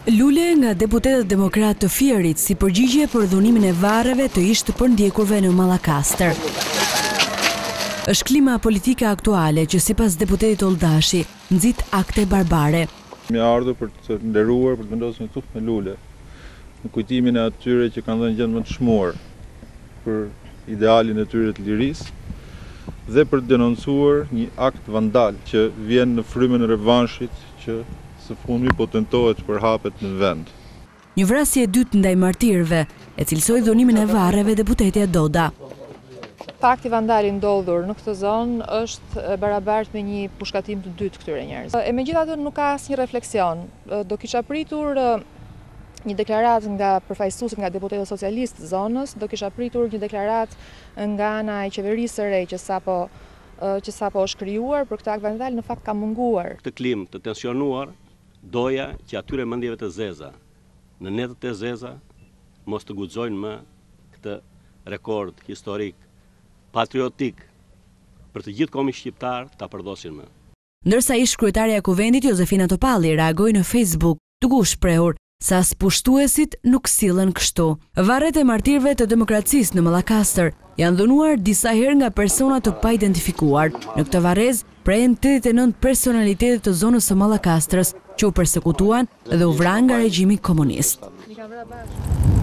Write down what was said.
Lule nga deputetët demokratë të Fierit si përgjigje për dhunimin e varreve të ish të përndjekurve në Mallakastër. Është klima politike aktuale që sipas deputetit Oldashi nxit akte barbare. Mi ardhur për të nderuar, për të vendosur një tufë me lule në kujtimin e atyre që kanë dhënë gjend më të çmuar për idealin e tyre të lirisë dhe për të denoncuar një akt vandal që vjen në frymën e revanshit që së fundmi po tentohet për hapet në vend. Një vrasje e dytë ndaj martirëve e cilësoi dhunimin e varreve deputetja Doda. Fakti vandal i ndodhur në këtë zonë është barabartë me një pushkatim të dytë këtyre njerëzve. E megjithatë nuk ka asnjë refleksion. Do kisha pritur një deklaratë nga përfaqësuesit nga deputetët socialistë të zonës, do kisha pritur një deklaratë nga ana e qeverisë së re që sapo është krijuar për këtë akt vandal në fakt ka munguar. Këtë klimë të tensionuar, doja që atyre mendjeve të zeza, në netët e zeza, mos të guxojnë më këtë rekord historik, patriotik, për të gjithë komi shqiptar ta përdosin më. Ndërsa ish kryetaria e Kuvendit Jozefina Topalli reagoi në Facebook duke u shprehur se as pushtuesit nuk sillen kështu. Varret e martirëve të demokracisë në Mallakastër janë dhunuar disa herë nga persona të pa-identifikuar. Në këtë varrez prehen 89 personalitetet të zonës së Mallakastrës që u përsekutuan dhe u vranë nga regjimi komunist.